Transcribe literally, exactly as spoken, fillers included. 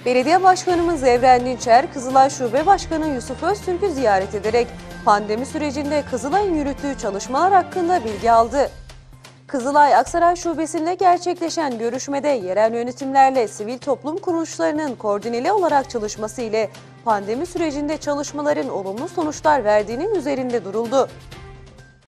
Belediye Başkanımız Evren Dinçer, Kızılay Şube Başkanı Yusuf Öztürk'ü ziyaret ederek pandemi sürecinde Kızılay'ın yürüttüğü çalışmalar hakkında bilgi aldı. Kızılay Aksaray Şubesi'nde gerçekleşen görüşmede yerel yönetimlerle sivil toplum kuruluşlarının koordineli olarak çalışması ile pandemi sürecinde çalışmaların olumlu sonuçlar verdiğinin üzerinde duruldu.